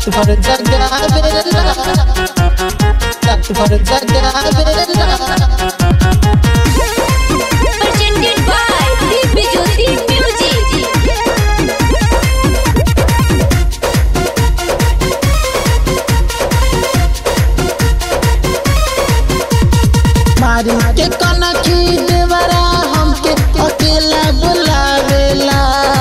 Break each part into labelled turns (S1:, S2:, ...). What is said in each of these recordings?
S1: रात भर जगावेला, रात भर जगावेला।
S2: Presented by Divi Jyoti Music।
S1: मारी के कनखी देवरा हमके अकेला बुलावेला,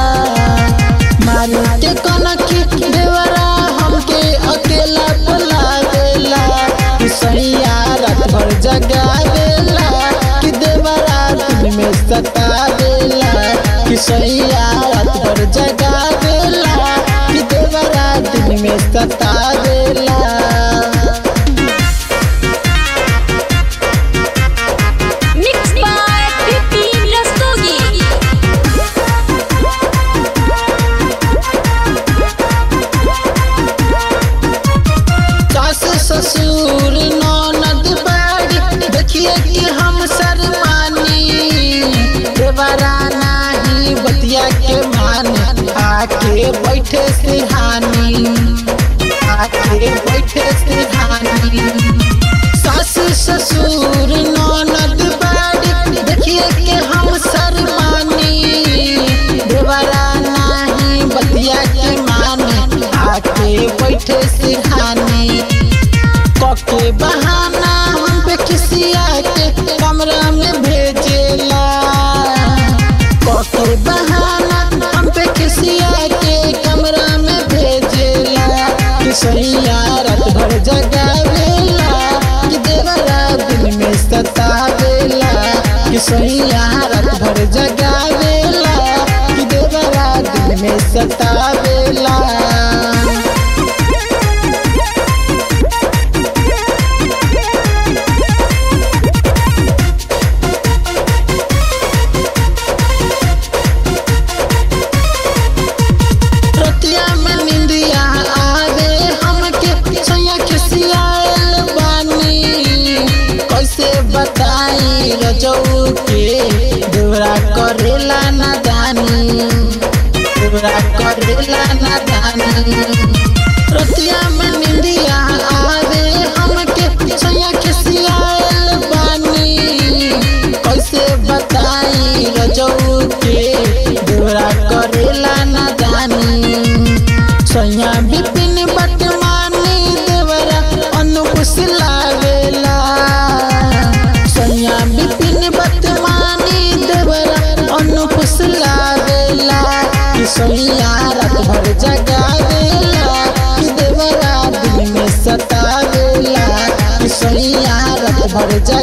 S1: मारी के कनखी देवरा हमके अकेला बुलावेला। कि सैया रात भर जगावेला, कि देवरा दिन में सतावेला। कि सैया रात भर जगावेला, कि देवरा दिन में सतावेला। ससुर ननद बाड़ी देखिए कि हम शर्मानी, देवरा नाही बतिया के माने। आके बैठे सिरहानी, आके बैठे सिरहानी। सास ससुर ननद बाड़ी देखिए कि हम शर्मानी, देवरा नाही बतिया के माने। आके बैठे सिरहानी। के बहाना हम पे खिसिया के कमरा में भेजेला, के बहाना हम पे खिसिया के कमरा में भेजेला। कि सैया रात भर जगावेला, कि देवरा दिन में सतावेला। कि सैया रात भर जगावेला, कि देवरा दिन में सतावेला। बताई रजऊ के देवरा करेला नादानी, देवरा करेला नादानी। रतिया में निंदिया आवे हमके सैया खिसियाल बानी। कैसे बताई रजऊ के देवरा करेला नादानी। सैया बिपिन बटमानी देवरा अनुकुश लावेला, बिपिन बदमानी देवरा अनुकुश लावेला। कि सैया रात भर जगावेला, कि देवरा दिन में सतावेला। कि सैया रात भर